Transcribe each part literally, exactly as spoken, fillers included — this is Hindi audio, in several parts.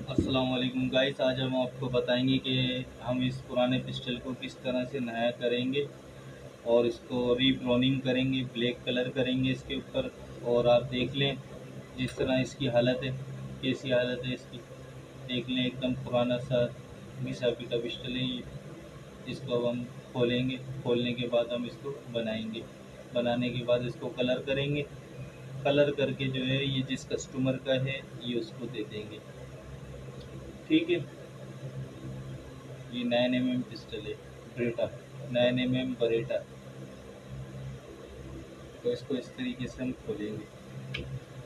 अस्सलाम वालेकुम गाइस, आज हम आपको बताएंगे कि हम इस पुराने पिस्टल को किस तरह से नया करेंगे और इसको रीब्राउनिंग करेंगे, ब्लैक कलर करेंगे इसके ऊपर। और आप देख लें जिस तरह इसकी हालत है, कैसी हालत है इसकी, देख लें एकदम पुराना सा घिसा पीटा पिस्टल है ये। इसको अब हम खोलेंगे, खोलने के बाद हम इसको बनाएंगे, बनाने के बाद इसको कलर करेंगे, कलर करके जो है ये जिस कस्टमर का है ये उसको दे देंगे। ठीक है, ये नाइन एम एम पिस्टल है, Beretta nine M M Beretta. तो इसको इस तरीके से हम खोलेंगे।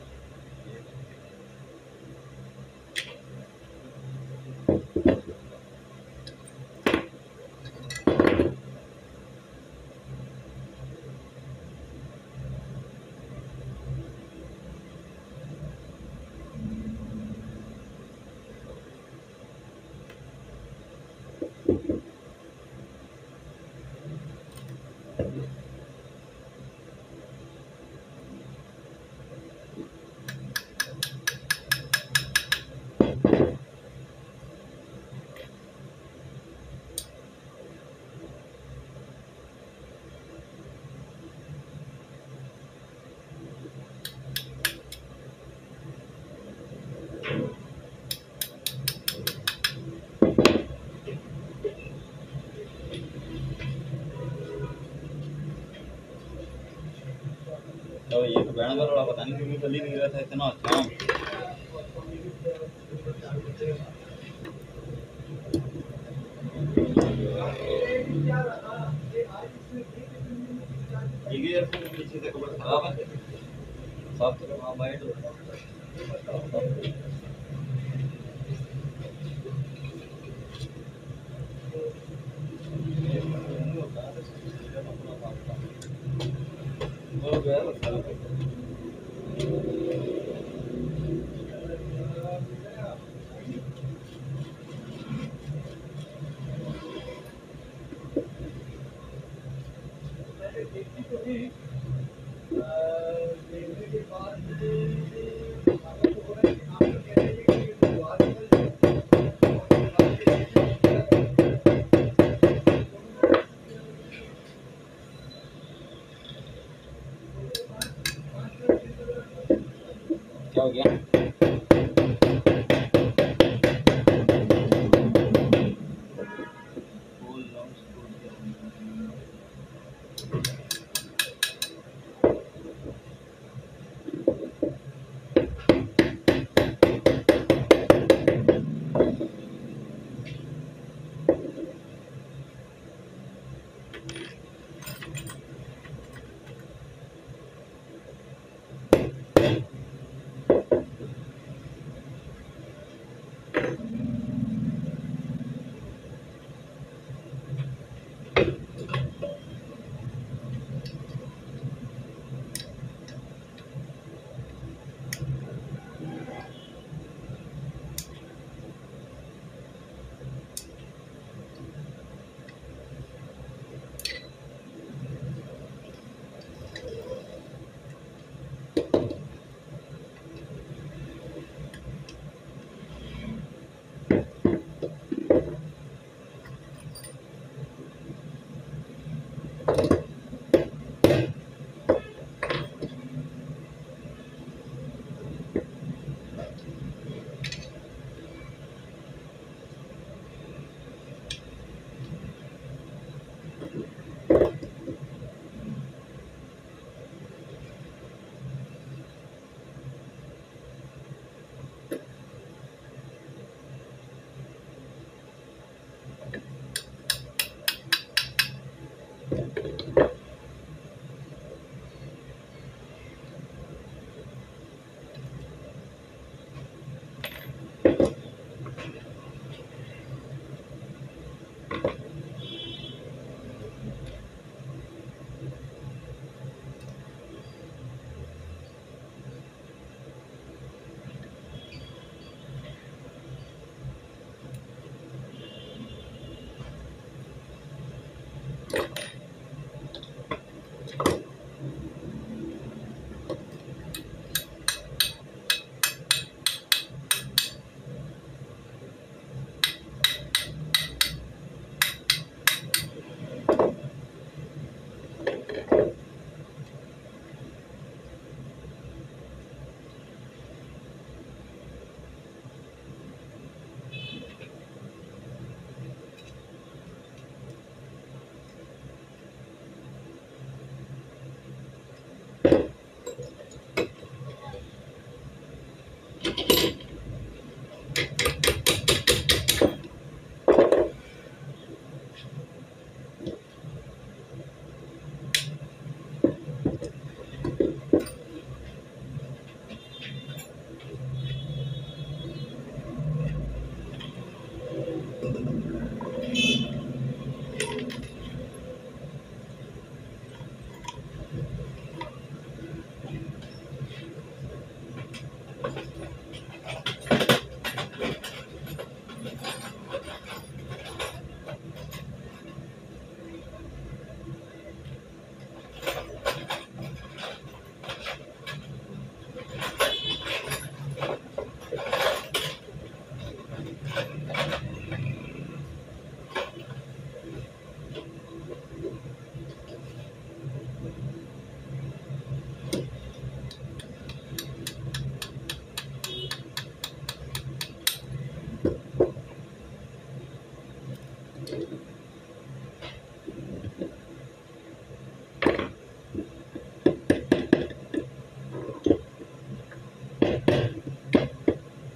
तो ये तो बैन वाला पता नहीं क्यों चल ही नहीं रहा था इतना अच्छा। ठीक है यार, पीछे से कवर खराब है, साफ करो। हाँ वाइट हो गया। क्या हो गया?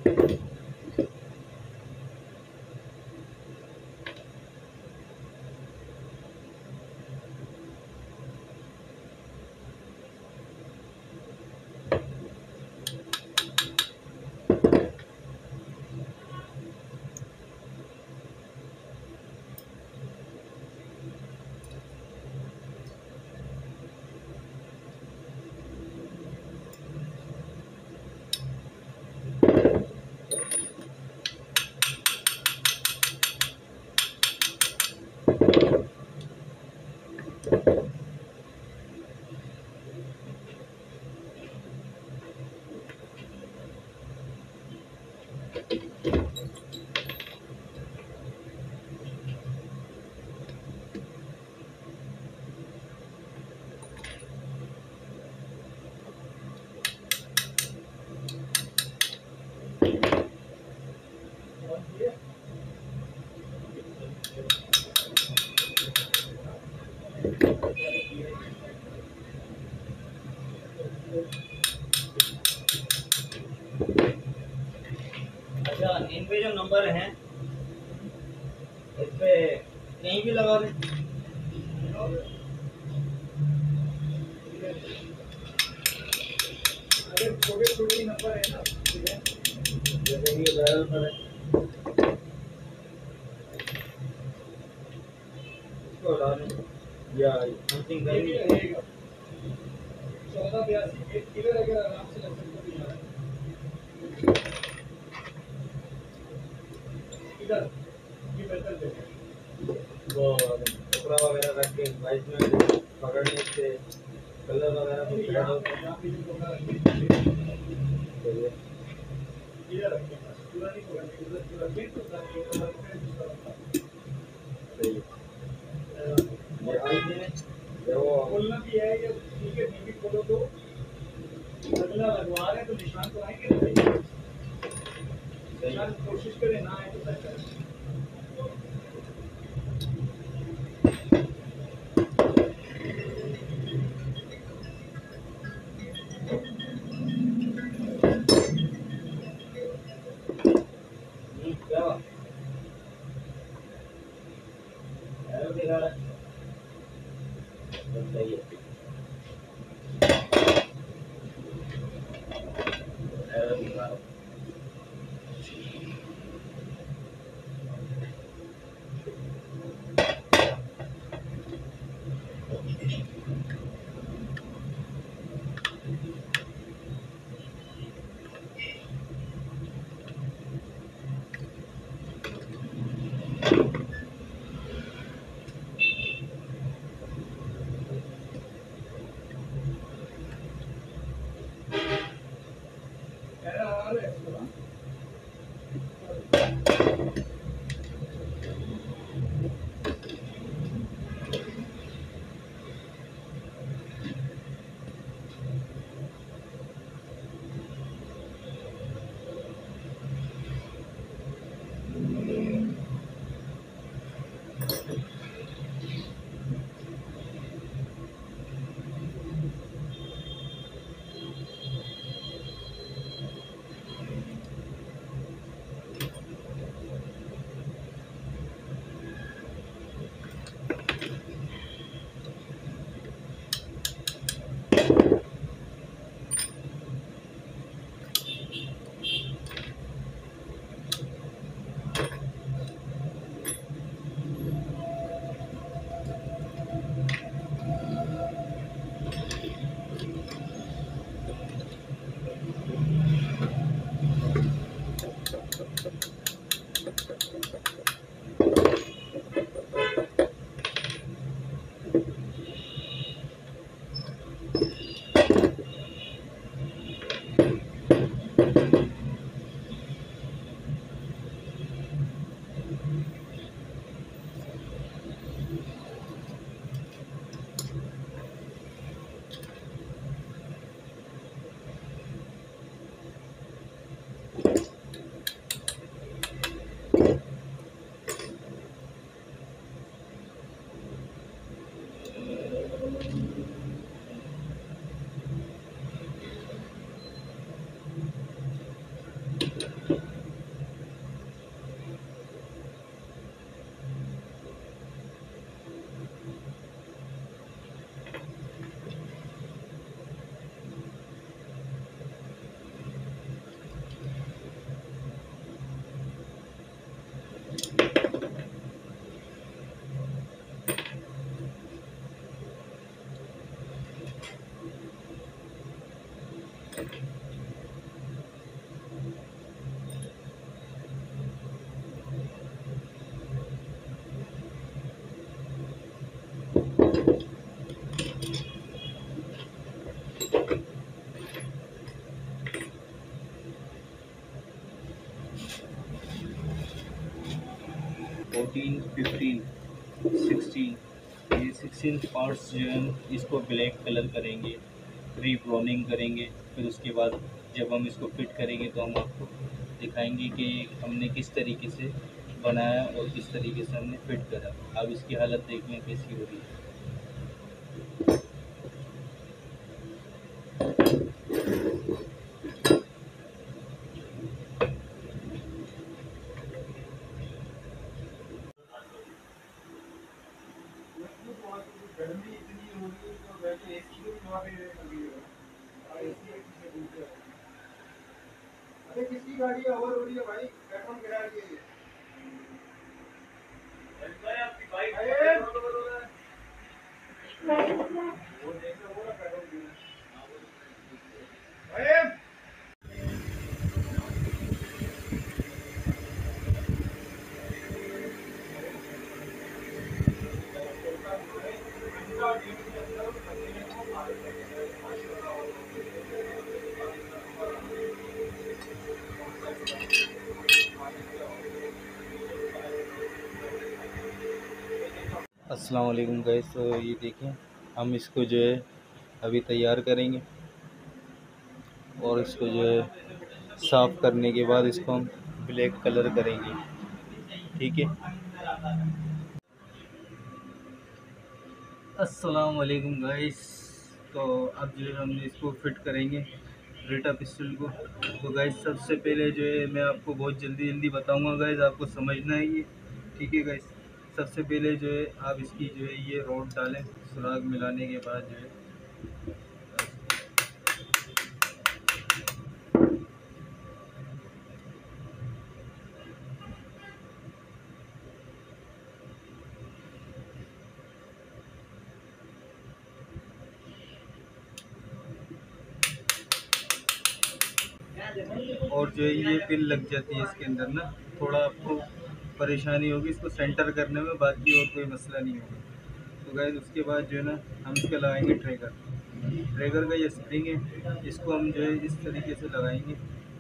अच्छा, इन पे जो नंबर है इस पे कहीं भी लगा दें। अरे छोटे छोटे नंबर है ना, जैसे ये बैरल पर है, इसको डालें या समथिंग करेंगे। चौदह बयासी एक किलो अगर आराम से लग सकते हैं। इधर ये बेहतर देखें वो कपड़ा वगैरह रख के बाइक में पकड़ने से कलर वगैरह तो फेड होता है। इधर रखें पूरा नहीं पकड़ने, इधर पूरा रखें तो ताकि कलर पे सही ये आई ने वो बोलना भी है कि ठीक है टीवी खोलो तो अगला लगवा रहे हैं तो निशान तो आएंगे, निशान कोशिश करें ना आए तो बेहतर है। क्या एरो दिखा रहा है, सही है एरो दिखा रहा है। फोर्टीन, फिफ्टीन, सिक्सटीन, ये सिक्सटीन पार्ट्स जो हैं इसको ब्लैक कलर करेंगे, रीब्राउनिंग करेंगे। फिर उसके बाद जब हम इसको फिट करेंगे तो हम आपको दिखाएंगे कि हमने किस तरीके से बनाया और किस तरीके से हमने फिट करा। अब इसकी हालत देखने कैसी हो रही है। गर्मी इतनी होगी तो वैसे एसी को भी वहाँ पे लगेगा और एसी एक से दूसरे। अरे किसकी गाड़ी है ओवर हो रही है भाई, पेट्रोल गिरा रही है ये आपकी बाइक है। वो देखो वो ना पेट्रोल गिरा भाई। अस्सलाम वालेकुम गाइस। तो ये देखें, हम इसको जो है अभी तैयार करेंगे और इसको जो है साफ़ करने के बाद इसको हम ब्लैक कलर करेंगे, ठीक है। अस्सलाम वालेकुम गाइस। तो अब जो है हमने इसको फिट करेंगे रेटा पिस्टल को। तो गाइस सबसे पहले जो है मैं आपको बहुत जल्दी जल्दी बताऊंगा गाइस, आपको समझना है ये, ठीक है गाइस। सबसे पहले जो है आप इसकी जो है ये रॉड डालें, सुराग मिलाने के बाद जो है और जो है ये पिन लग जाती है इसके अंदर ना, थोड़ा आपको परेशानी होगी इसको सेंटर करने में, बाकी और कोई मसला नहीं होगा। तो गाइस उसके बाद जो है ना हम इसका लगाएंगे ट्रैगर। ट्रैगर का ये स्प्रिंग है, इसको हम जो है इस तरीके से लगाएंगे।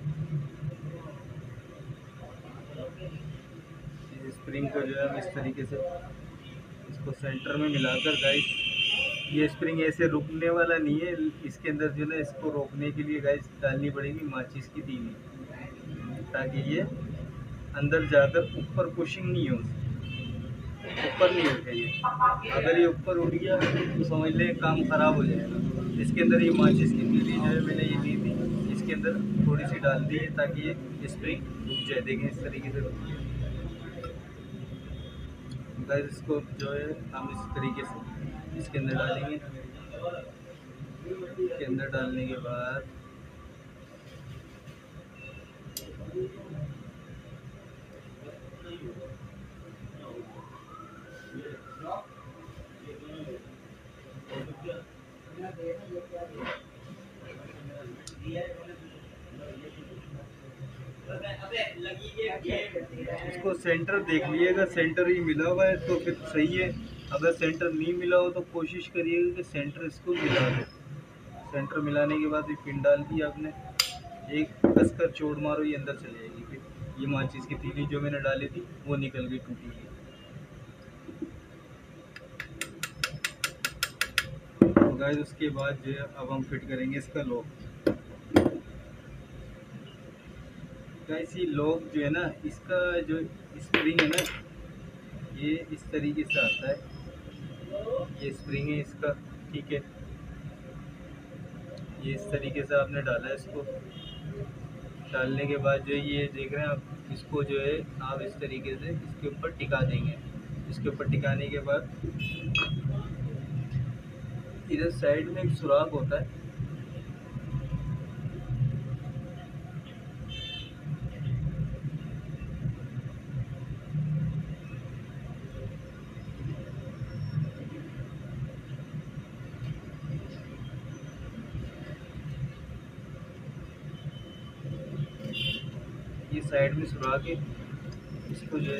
इस स्प्रिंग को जो है हम इस तरीके से इसको सेंटर में मिलाकर गाइस, ये स्प्रिंग ऐसे रुकने वाला नहीं है, इसके अंदर जो है ना इसको रोकने के लिए गाइस डालनी पड़ेगी माचिस की तीली, ताकि ये अंदर जाकर ऊपर पुशिंग नहीं हो, ऊपर नहीं उठे ये। अगर ये ऊपर उठ गया तो समझ ले काम ख़राब हो जाएगा। इसके अंदर ये माचिस की तीली जो है मैंने ये ली थी, इसके अंदर थोड़ी सी डाल दी है ताकि ये स्प्रिंग रुक जाए। देखें इस तरीके से रुक जाए गाइस। इसको जो है हम इस तरीके से इसके अंदर डालेंगे। इसके अंदर डालने के बाद इसको सेंटर देख लीजिएगा, सेंटर ही मिला हुआ है तो फिर सही है। अगर सेंटर नहीं मिला हो तो कोशिश करिएगा कि सेंटर इसको मिला दे। सेंटर मिलाने के बाद ये पिन डाल दी आपने, एक कस कर चोट मारो ये अंदर चली जाएगी। फिर ये माचिस की तीली जो मैंने डाली थी वो निकल गई, टूटी गई। तो गाइस उसके बाद जो है अब हम फिट करेंगे इसका लॉक। गाइस ये लॉक जो है ना, इसका जो स्प्रिंग है ना ये इस तरीके से आता है। ये स्प्रिंग है इसका, ठीक है। ये इस तरीके से आपने डाला है इसको। डालने के बाद जो ये देख रहे हैं आप, इसको जो है आप इस तरीके से इसके ऊपर टिका देंगे। इसके ऊपर टिकाने के बाद इधर साइड में एक सुराख होता है, ये साइड में सुराख है। इसको जो है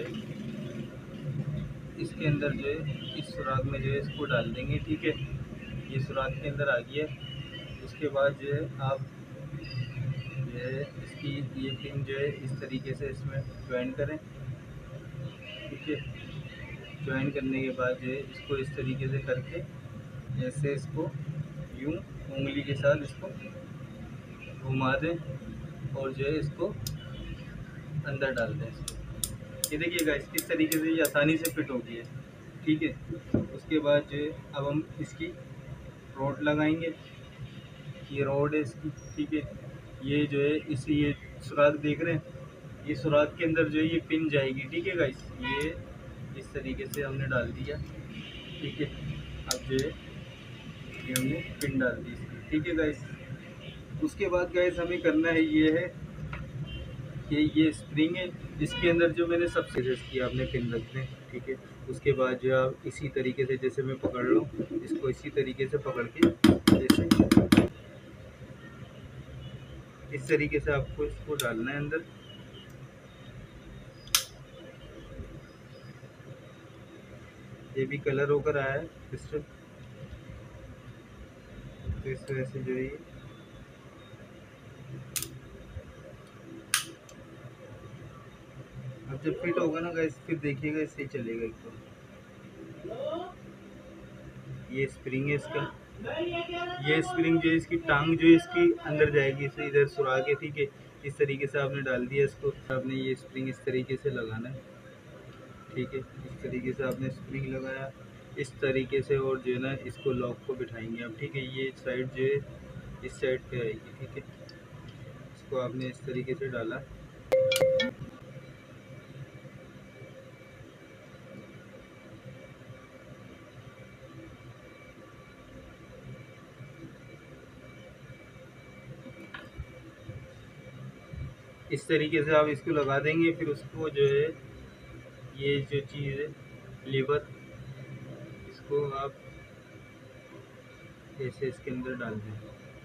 इसके अंदर जो है इस सुराख में जो है इसको डाल देंगे, ठीक है। ये सुराख के अंदर आ गया। उसके बाद जो है आप जो है इसकी ये पिन जो है इस तरीके से इसमें ज्वाइन करें, ठीक ठीक है। ज्वाइन करने के बाद जो है इसको इस तरीके से करके ऐसे इसको यूं उंगली के साथ इसको घुमा दें और जो है इसको अंदर डाल दें इसको। ये देखिएगा इस किस तरीके से ये आसानी से फिट हो गई है, ठीक है। उसके बाद जो है अब हम इसकी रॉड लगाएंगे। ये रॉड है इसकी, ठीक है। ये जो है इसी ये सुराख देख रहे हैं, ये सुराख के अंदर जो है ये पिन जाएगी, ठीक है गाइस। ये इस तरीके से हमने डाल दिया, ठीक है। अब जो है ये हमने पिन डाल दी इसकी, ठीक है गाइस। उसके बाद गाइस हमें करना है ये है कि ये स्प्रिंग है, इसके अंदर जो मैंने सबसे रेस्ट किया आपने पिन रख दें, ठीक है। उसके बाद जो आप इसी तरीके से जैसे मैं पकड़ लूँ इसको इसी तरीके से पकड़ के जैसे इस तरीके से आपको इसको डालना है अंदर। ये भी कलर होकर आया है पिस्टल, तो इस तरह से जो है ये अब जब फिट होगा ना गाइस फिर देखिएगा इससे ही चलेगा एकदम। ये स्प्रिंग है इसका, ये स्प्रिंग जो है इसकी टांग जो है इसकी अंदर जाएगी, इसे इधर सुराख है, ठीक है। इस तरीके से आपने डाल दिया इसको। आपने ये स्प्रिंग इस तरीके से लगाना है, ठीक है। इस तरीके से आपने स्प्रिंग लगाया इस तरीके से और जो है ना इसको लॉक को बिठाएंगे आप, ठीक है। ये साइड जो है इस साइड पे आएगी, ठीक है। इसको आपने इस तरीके से डाला, इस तरीके से आप इसको लगा देंगे। फिर उसको जो है ये जो चीज़ है लीवर, इसको आप ऐसे इसके अंदर डाल दें।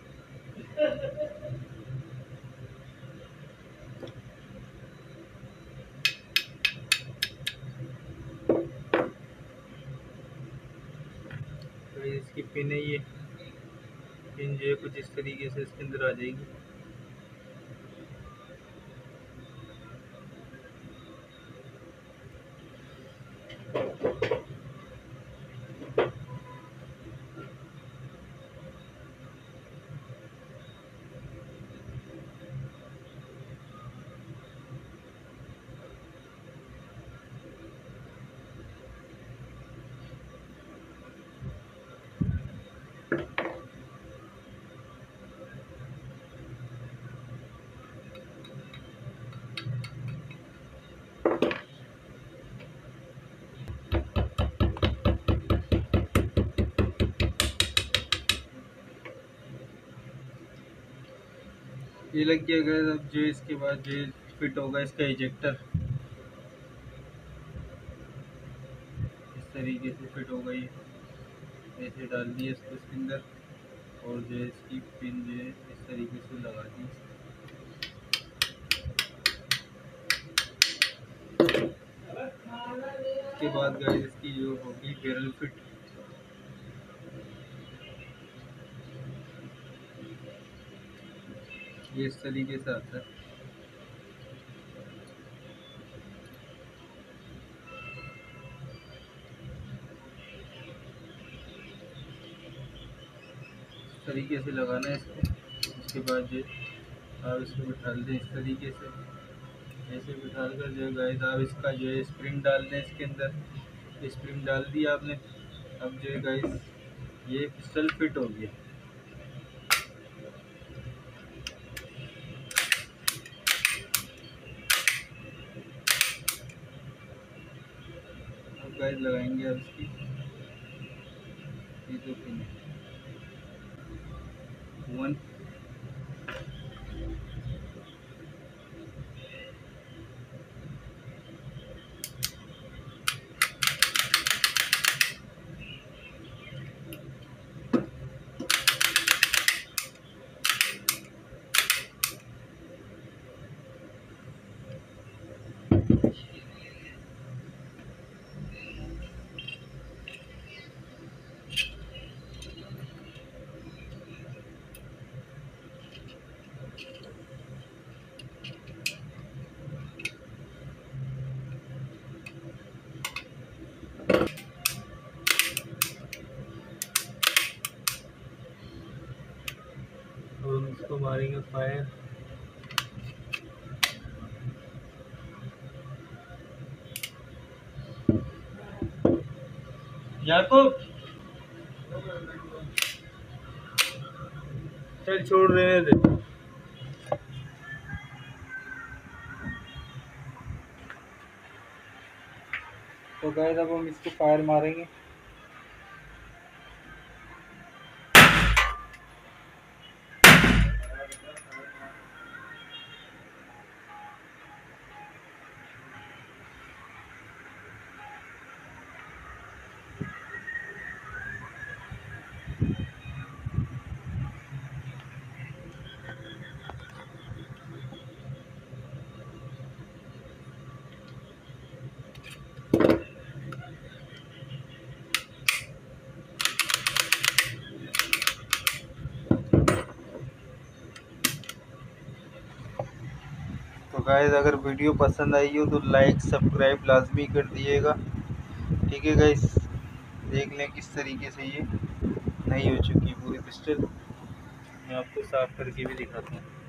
तो इसकी पिन है, ये पिन जो है कुछ इस तरीके से इसके अंदर आ जाएगी। ये लग गया गाइस। अब जो इसके बाद जो फिट होगा इसका इजेक्टर, इस तरीके से फिट होगा। ये ऐसे डाल दिया इसको इसके अंदर और जो है इसकी पिन जो है इस तरीके से लगा दी। इसके बाद गाइस इसकी जो होगी बैरल फिट, ये इस तरीके से आता है। इस तरीके से लगाना है इसको। उसके बाद जो आप इसको बिठा दें इस तरीके से, ऐसे बिठा कर जो गाइस आप इसका जो है स्प्रिंग डाल दें इसके अंदर। स्प्रिंग डाल दिया आपने। अब जो है गाइस ये पिस्टल फिट हो गया। अब गाइस लगाएंगे अब इसकी ये जो पिन है वन, फायर। याकूब चल छोड़ रहे थे। तो गाइस अब हम इसको फायर मारेंगे। तो गाइस अगर वीडियो पसंद आई हो तो लाइक सब्सक्राइब लाजमी कर दिएगा। ठीक है गाइस, देख लें किस तरीके से ये नई हो चुकी है पूरी पिस्टल। मैं आपको साफ करके भी दिखाता हूँ।